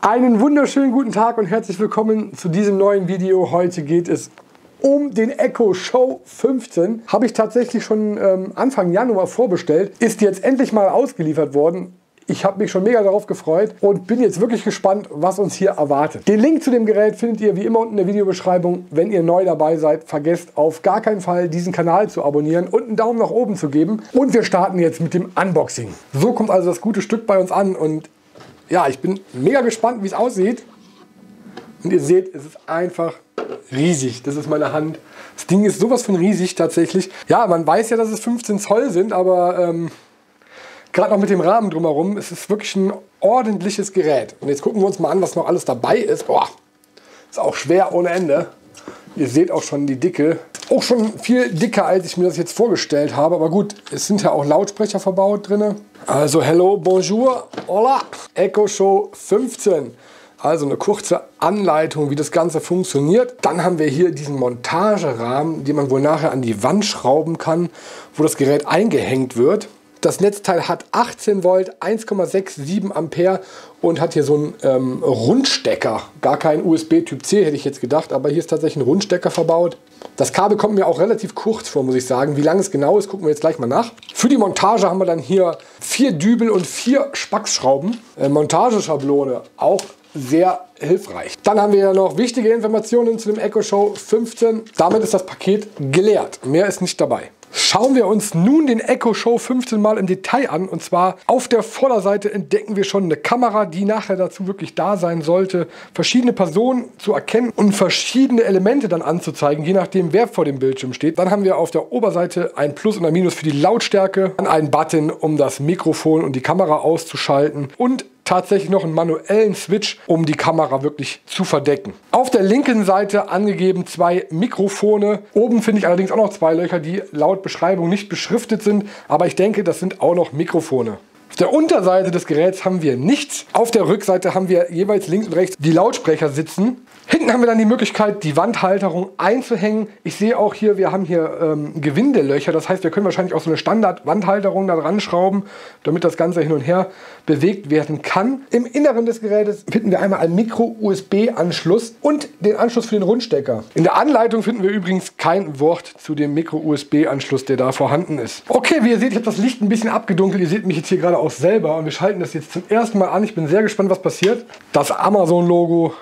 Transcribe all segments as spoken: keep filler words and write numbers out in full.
Einen wunderschönen guten Tag und herzlich willkommen zu diesem neuen Video. Heute geht es um den Echo Show fünfzehn. Habe ich tatsächlich schon ähm, Anfang Januar vorbestellt. Ist jetzt endlich mal ausgeliefert worden. Ich habe mich schon mega darauf gefreut und bin jetzt wirklich gespannt, was uns hier erwartet. Den Link zu dem Gerät findet ihr wie immer unten in der Videobeschreibung. Wenn ihr neu dabei seid, vergesst auf gar keinen Fall, diesen Kanal zu abonnieren und einen Daumen nach oben zu geben. Und wir starten jetzt mit dem Unboxing. So kommt also das gute Stück bei uns an und ja, ich bin mega gespannt, wie es aussieht. Und ihr seht, es ist einfach riesig. Das ist meine Hand. Das Ding ist sowas von riesig tatsächlich. Ja, man weiß ja, dass es fünfzehn Zoll sind, aber ähm, gerade noch mit dem Rahmen drumherum, es ist wirklich ein ordentliches Gerät. Und jetzt gucken wir uns mal an, was noch alles dabei ist. Boah, ist auch schwer ohne Ende. Ihr seht auch schon die Dicke. Auch schon viel dicker, als ich mir das jetzt vorgestellt habe. Aber gut, es sind ja auch Lautsprecher verbaut drin. Also hello, bonjour, hola, Echo Show fünfzehn. Also eine kurze Anleitung, wie das Ganze funktioniert. Dann haben wir hier diesen Montagerahmen, den man wohl nachher an die Wand schrauben kann, wo das Gerät eingehängt wird. Das Netzteil hat achtzehn Volt, eins Komma siebenundsechzig Ampere und hat hier so einen ähm, Rundstecker. Gar kein U S B Typ C, hätte ich jetzt gedacht, aber hier ist tatsächlich ein Rundstecker verbaut. Das Kabel kommt mir auch relativ kurz vor, muss ich sagen. Wie lang es genau ist, gucken wir jetzt gleich mal nach. Für die Montage haben wir dann hier vier Dübel und vier Spaxschrauben. Äh, Montageschablone, auch sehr hilfreich. Dann haben wir ja noch wichtige Informationen zu dem Echo Show fünfzehn. Damit ist das Paket geleert. Mehr ist nicht dabei. Schauen wir uns nun den Echo Show fünfzehn mal im Detail an. Und zwar auf der Vorderseite entdecken wir schon eine Kamera, die nachher dazu wirklich da sein sollte, verschiedene Personen zu erkennen und verschiedene Elemente dann anzuzeigen, je nachdem wer vor dem Bildschirm steht. Dann haben wir auf der Oberseite ein Plus und ein Minus für die Lautstärke, dann einen Button, um das Mikrofon und die Kamera auszuschalten und tatsächlich noch einen manuellen Switch, um die Kamera wirklich zu verdecken. Auf der linken Seite angegeben zwei Mikrofone. Oben finde ich allerdings auch noch zwei Löcher, die laut Beschreibung nicht beschriftet sind, aber ich denke, das sind auch noch Mikrofone. Auf der Unterseite des Geräts haben wir nichts. Auf der Rückseite haben wir jeweils links und rechts die Lautsprecher sitzen. Hinten haben wir dann die Möglichkeit, die Wandhalterung einzuhängen. Ich sehe auch hier, wir haben hier ähm, Gewindelöcher. Das heißt, wir können wahrscheinlich auch so eine Standard-Wandhalterung da dran schrauben, damit das Ganze hin und her bewegt werden kann. Im Inneren des Gerätes finden wir einmal einen Micro-U S B-Anschluss und den Anschluss für den Rundstecker. In der Anleitung finden wir übrigens kein Wort zu dem Micro-U S B-Anschluss, der da vorhanden ist. Okay, wie ihr seht, ich habe das Licht ein bisschen abgedunkelt. Ihr seht mich jetzt hier gerade auch selber und wir schalten das jetzt zum ersten Mal an. Ich bin sehr gespannt, was passiert. Das Amazon-Logo.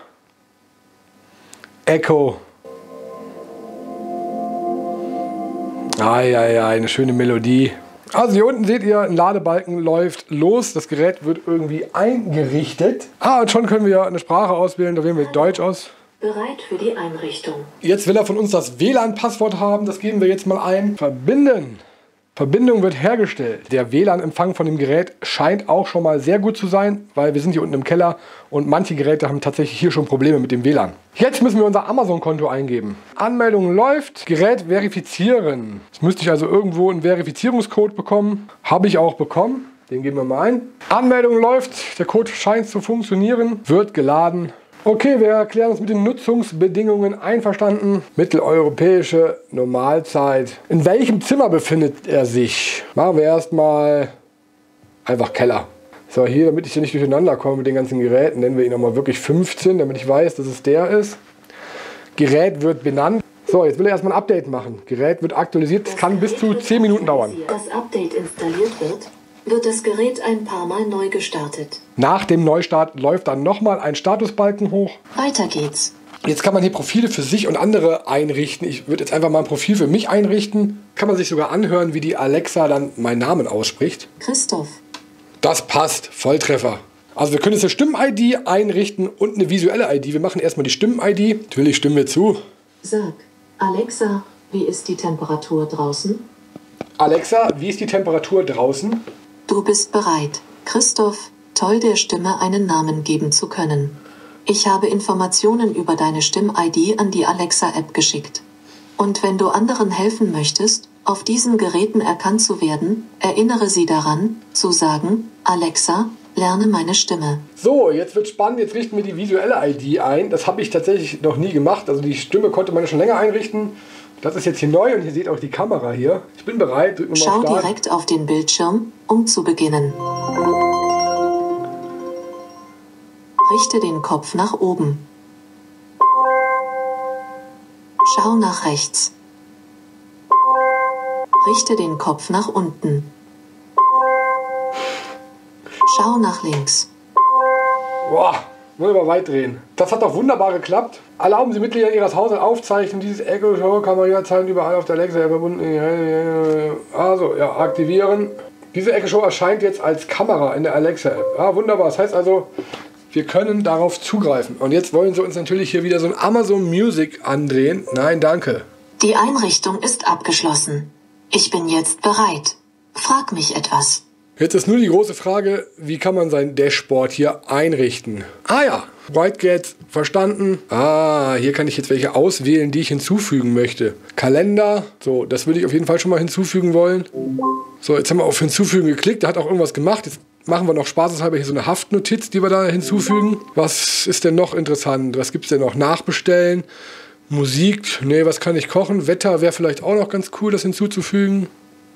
Echo. Eieiei, eine schöne Melodie. Also hier unten seht ihr, ein Ladebalken läuft los. Das Gerät wird irgendwie eingerichtet. Ah, und schon können wir eine Sprache auswählen. Da wählen wir Deutsch aus. Bereit für die Einrichtung. Jetzt will er von uns das W L A N-Passwort haben. Das geben wir jetzt mal ein. Verbinden. Verbindung wird hergestellt. Der W L A N-Empfang von dem Gerät scheint auch schon mal sehr gut zu sein, weil wir sind hier unten im Keller und manche Geräte haben tatsächlich hier schon Probleme mit dem W L A N. Jetzt müssen wir unser Amazon-Konto eingeben. Anmeldung läuft, Gerät verifizieren. Jetzt müsste ich also irgendwo einen Verifizierungscode bekommen. Habe ich auch bekommen. Den geben wir mal ein. Anmeldung läuft, der Code scheint zu funktionieren, wird geladen. Okay, wir erklären uns mit den Nutzungsbedingungen einverstanden. Mitteleuropäische Normalzeit. In welchem Zimmer befindet er sich? Machen wir erstmal einfach Keller. So, hier, damit ich hier nicht durcheinander komme mit den ganzen Geräten, nennen wir ihn nochmal wirklich fünfzehn, damit ich weiß, dass es der ist. Gerät wird benannt. So, jetzt will er erstmal ein Update machen. Gerät wird aktualisiert. Das kann bis zu zehn Minuten dauern. Das Update installiert wird, wird das Gerät ein paar Mal neu gestartet. Nach dem Neustart läuft dann nochmal ein Statusbalken hoch. Weiter geht's. Jetzt kann man hier Profile für sich und andere einrichten. Ich würde jetzt einfach mal ein Profil für mich einrichten. Kann man sich sogar anhören, wie die Alexa dann meinen Namen ausspricht. Christoph. Das passt, Volltreffer. Also wir können jetzt eine Stimmen-I D einrichten und eine visuelle I D. Wir machen erstmal die Stimmen-I D. Natürlich stimmen wir zu. Sag, Alexa, wie ist die Temperatur draußen? Alexa, wie ist die Temperatur draußen? Du bist bereit, Christoph, toll der Stimme einen Namen geben zu können. Ich habe Informationen über deine Stimm-I D an die Alexa-App geschickt. Und wenn du anderen helfen möchtest, auf diesen Geräten erkannt zu werden, erinnere sie daran, zu sagen, Alexa, lerne meine Stimme. So, jetzt wird spannend, jetzt richten wir die visuelle I D ein. Das habe ich tatsächlich noch nie gemacht. Also die Stimme konnte man schon länger einrichten. Das ist jetzt hier neu und ihr seht auch die Kamera hier. Ich bin bereit. Drücken wir mal Schau auf Start. direkt auf den Bildschirm, um zu beginnen. Richte den Kopf nach oben. Schau nach rechts. Richte den Kopf nach unten. Schau nach links. Boah, wollen wir weit drehen. Das hat doch wunderbar geklappt. Erlauben Sie Mitglieder Ihres Haushalts aufzeichnen. Dieses Echo Show kann man jederzeit überall auf der Alexa verbunden. Also, ja, aktivieren. Diese Echo Show erscheint jetzt als Kamera in der Alexa App. Ja, wunderbar. Das heißt also, wir können darauf zugreifen. Und jetzt wollen Sie uns natürlich hier wieder so ein Amazon Music andrehen. Nein, danke. Die Einrichtung ist abgeschlossen. Ich bin jetzt bereit. Frag mich etwas. Jetzt ist nur die große Frage, wie kann man sein Dashboard hier einrichten? Ah ja, WhiteGate verstanden. Ah, hier kann ich jetzt welche auswählen, die ich hinzufügen möchte. Kalender, so, das würde ich auf jeden Fall schon mal hinzufügen wollen. So, jetzt haben wir auf Hinzufügen geklickt, der hat auch irgendwas gemacht. Jetzt machen wir noch spaßeshalber hier so eine Haftnotiz, die wir da hinzufügen. Was ist denn noch interessant? Was gibt es denn noch? Nachbestellen, Musik, nee, was kann ich kochen? Wetter wäre vielleicht auch noch ganz cool, das hinzuzufügen.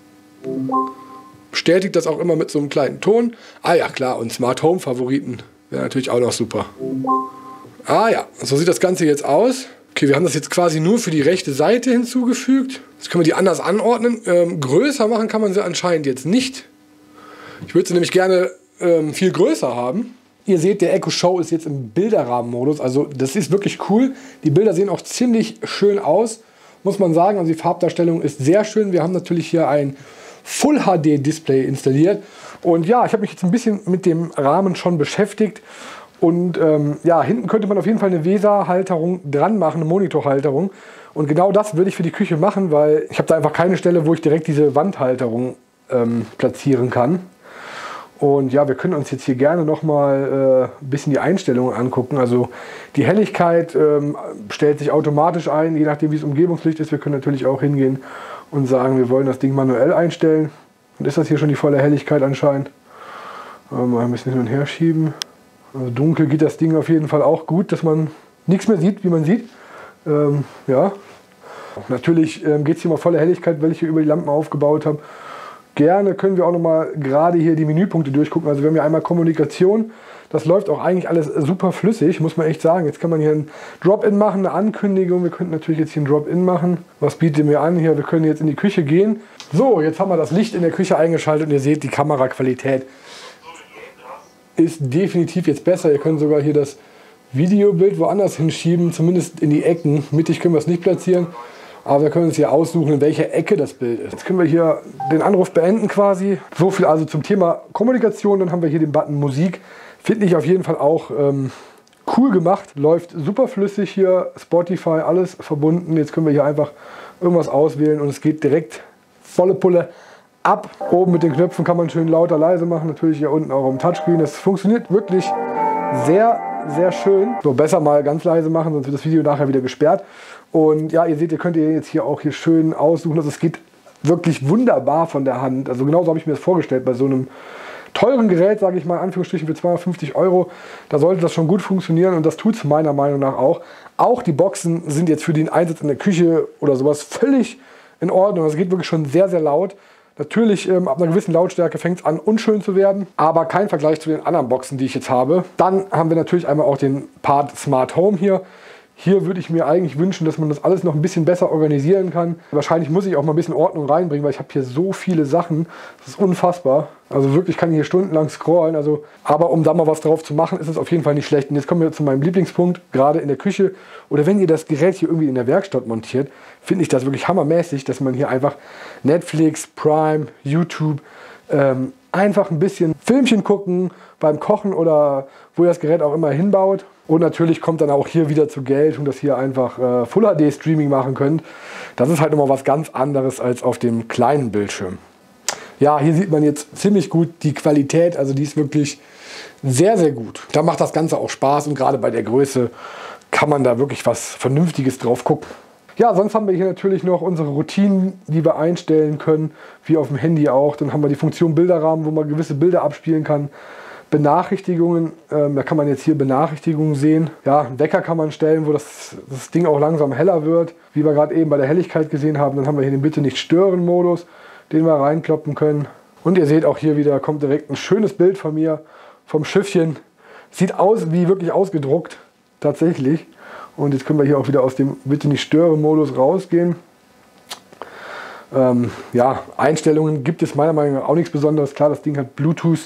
Bestätigt das auch immer mit so einem kleinen Ton. Ah ja, klar, und Smart Home Favoriten wäre natürlich auch noch super. Ah ja, so sieht das Ganze jetzt aus. Okay, wir haben das jetzt quasi nur für die rechte Seite hinzugefügt. Jetzt können wir die anders anordnen. Ähm, größer machen kann man sie anscheinend jetzt nicht. Ich würde sie nämlich gerne ähm, viel größer haben. Ihr seht, der Echo Show ist jetzt im Bilderrahmenmodus. Also das ist wirklich cool. Die Bilder sehen auch ziemlich schön aus, muss man sagen. Also die Farbdarstellung ist sehr schön. Wir haben natürlich hier ein Full H D Display installiert. Und ja, ich habe mich jetzt ein bisschen mit dem Rahmen schon beschäftigt. Und ähm, ja, hinten könnte man auf jeden Fall eine V E S A-Halterung dran machen, eine Monitorhalterung. Und genau das würde ich für die Küche machen, weil ich habe da einfach keine Stelle, wo ich direkt diese Wandhalterung ähm, platzieren kann. Und ja, wir können uns jetzt hier gerne noch mal äh, ein bisschen die Einstellungen angucken. Also die Helligkeit ähm, stellt sich automatisch ein, je nachdem wie es Umgebungslicht ist. Wir können natürlich auch hingehen und sagen, wir wollen das Ding manuell einstellen. Und ist das hier schon die volle Helligkeit anscheinend? Äh, mal ein bisschen hin und her schieben. Also dunkel geht das Ding auf jeden Fall auch gut, dass man nichts mehr sieht, wie man sieht. Ähm, ja. Natürlich ähm, geht es hier mal volle Helligkeit, weil ich hier über die Lampen aufgebaut habe. Gerne können wir auch noch mal gerade hier die Menüpunkte durchgucken. Also wir haben hier einmal Kommunikation. Das läuft auch eigentlich alles super flüssig, muss man echt sagen. Jetzt kann man hier ein Drop-In machen, eine Ankündigung. Wir könnten natürlich jetzt hier ein Drop-In machen. Was bietet mir an hier? Wir können jetzt in die Küche gehen. So, jetzt haben wir das Licht in der Küche eingeschaltet und ihr seht, die Kameraqualität ist definitiv jetzt besser. Ihr könnt sogar hier das Videobild woanders hinschieben, zumindest in die Ecken. Mittig können wir es nicht platzieren. Aber wir können uns hier aussuchen, in welcher Ecke das Bild ist. Jetzt können wir hier den Anruf beenden quasi. So viel also zum Thema Kommunikation. Dann haben wir hier den Button Musik. Finde ich auf jeden Fall auch ähm, cool gemacht. Läuft super flüssig hier. Spotify, alles verbunden. Jetzt können wir hier einfach irgendwas auswählen und es geht direkt volle Pulle ab. Oben mit den Knöpfen kann man schön lauter, leise machen. Natürlich hier unten auch am Touchscreen. Das funktioniert wirklich sehr, sehr schön. So, besser mal ganz leise machen, sonst wird das Video nachher wieder gesperrt. Und ja, ihr seht, ihr könnt ihr jetzt hier auch hier schön aussuchen. Also es geht wirklich wunderbar von der Hand. Also genauso habe ich mir das vorgestellt bei so einem teuren Gerät, sage ich mal, in Anführungsstrichen für zweihundertfünfzig Euro. Da sollte das schon gut funktionieren und das tut es meiner Meinung nach auch. Auch die Boxen sind jetzt für den Einsatz in der Küche oder sowas völlig in Ordnung. Es geht wirklich schon sehr, sehr laut. Natürlich, ähm, ab einer gewissen Lautstärke fängt es an, unschön zu werden, aber kein Vergleich zu den anderen Boxen, die ich jetzt habe. Dann haben wir natürlich einmal auch den Part Smart Home hier. Hier würde ich mir eigentlich wünschen, dass man das alles noch ein bisschen besser organisieren kann. Wahrscheinlich muss ich auch mal ein bisschen Ordnung reinbringen, weil ich habe hier so viele Sachen. Das ist unfassbar. Also wirklich kann ich hier stundenlang scrollen. Also, aber um da mal was drauf zu machen, ist es auf jeden Fall nicht schlecht. Und jetzt kommen wir zu meinem Lieblingspunkt, gerade in der Küche. Oder wenn ihr das Gerät hier irgendwie in der Werkstatt montiert, finde ich das wirklich hammermäßig, dass man hier einfach Netflix, Prime, YouTube, ähm, einfach ein bisschen Filmchen gucken beim Kochen oder wo ihr das Gerät auch immer hinbaut. Und natürlich kommt dann auch hier wieder zur Geltung, dass ihr einfach äh, Full H D Streaming machen könnt. Das ist halt nochmal was ganz anderes als auf dem kleinen Bildschirm. Ja, hier sieht man jetzt ziemlich gut die Qualität, also die ist wirklich sehr, sehr gut. Da macht das Ganze auch Spaß und gerade bei der Größe kann man da wirklich was Vernünftiges drauf gucken. Ja, sonst haben wir hier natürlich noch unsere Routinen, die wir einstellen können, wie auf dem Handy auch. Dann haben wir die Funktion Bilderrahmen, wo man gewisse Bilder abspielen kann. Benachrichtigungen, ähm, da kann man jetzt hier Benachrichtigungen sehen. Ja, einen Wecker kann man stellen, wo das, das Ding auch langsam heller wird, wie wir gerade eben bei der Helligkeit gesehen haben. Dann haben wir hier den Bitte nicht stören Modus, den wir reinkloppen können. Und ihr seht auch hier wieder, kommt direkt ein schönes Bild von mir, vom Schiffchen. Sieht aus wie wirklich ausgedruckt, tatsächlich. Und jetzt können wir hier auch wieder aus dem Bitte nicht stören Modus rausgehen. Ähm, ja, Einstellungen gibt es meiner Meinung nach auch nichts Besonderes. Klar, das Ding hat Bluetooth.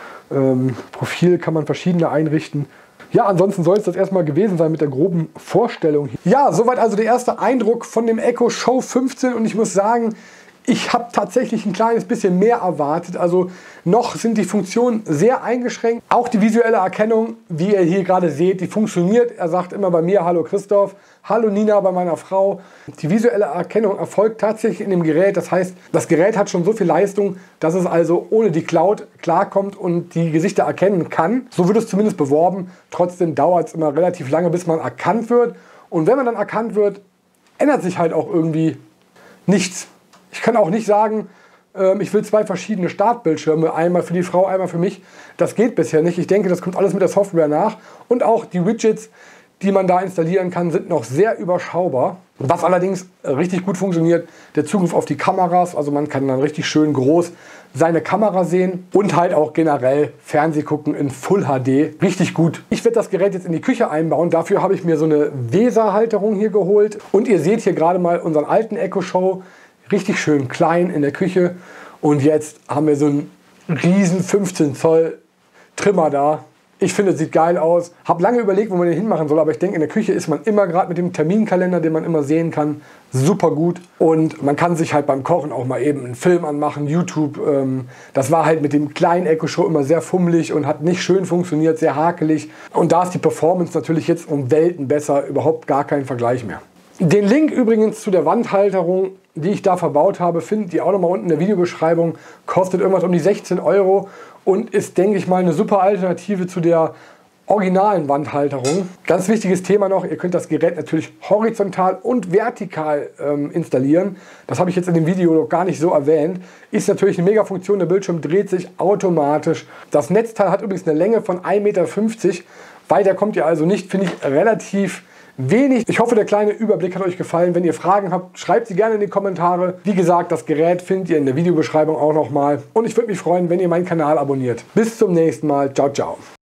Ähm, Profil kann man verschiedene einrichten. Ja, ansonsten soll es das erstmal gewesen sein mit der groben Vorstellung. Ja, soweit also der erste Eindruck von dem Echo Show fünfzehn. Und ich muss sagen, ich habe tatsächlich ein kleines bisschen mehr erwartet. Also noch sind die Funktionen sehr eingeschränkt. Auch die visuelle Erkennung, wie ihr hier gerade seht, die funktioniert. Er sagt immer bei mir, hallo Christoph, hallo Nina bei meiner Frau. Die visuelle Erkennung erfolgt tatsächlich in dem Gerät. Das heißt, das Gerät hat schon so viel Leistung, dass es also ohne die Cloud klarkommt und die Gesichter erkennen kann. So wird es zumindest beworben. Trotzdem dauert es immer relativ lange, bis man erkannt wird. Und wenn man dann erkannt wird, ändert sich halt auch irgendwie nichts. Ich kann auch nicht sagen, äh, ich will zwei verschiedene Startbildschirme, einmal für die Frau, einmal für mich. Das geht bisher nicht. Ich denke, das kommt alles mit der Software nach. Und auch die Widgets, die man da installieren kann, sind noch sehr überschaubar. Was allerdings richtig gut funktioniert, der Zugriff auf die Kameras. Also man kann dann richtig schön groß seine Kamera sehen und halt auch generell Fernseh gucken in Full H D. Richtig gut. Ich werde das Gerät jetzt in die Küche einbauen. Dafür habe ich mir so eine Weser-Halterung hier geholt. Und ihr seht hier gerade mal unseren alten Echo Show. Richtig schön klein in der Küche. Und jetzt haben wir so einen riesen fünfzehn Zoll Trimmer da. Ich finde, es sieht geil aus. Habe lange überlegt, wo man den hinmachen soll, aber ich denke, in der Küche ist man immer gerade mit dem Terminkalender, den man immer sehen kann, super gut. Und man kann sich halt beim Kochen auch mal eben einen Film anmachen, YouTube. Ähm, das war halt mit dem kleinen Echo Show immer sehr fummelig und hat nicht schön funktioniert, sehr hakelig. Und da ist die Performance natürlich jetzt um Welten besser, überhaupt gar kein Vergleich mehr. Den Link übrigens zu der Wandhalterung, die ich da verbaut habe, findet ihr auch nochmal unten in der Videobeschreibung. Kostet irgendwas um die sechzehn Euro und ist, denke ich mal, eine super Alternative zu der originalen Wandhalterung. Ganz wichtiges Thema noch, ihr könnt das Gerät natürlich horizontal und vertikal ähm, installieren. Das habe ich jetzt in dem Video noch gar nicht so erwähnt. Ist natürlich eine mega Funktion, der Bildschirm dreht sich automatisch. Das Netzteil hat übrigens eine Länge von ein Meter fünfzig. Weiter kommt ihr also nicht, finde ich relativ wenig. Ich hoffe, der kleine Überblick hat euch gefallen. Wenn ihr Fragen habt, schreibt sie gerne in die Kommentare. Wie gesagt, das Gerät findet ihr in der Videobeschreibung auch nochmal. Und ich würde mich freuen, wenn ihr meinen Kanal abonniert. Bis zum nächsten Mal. Ciao, ciao.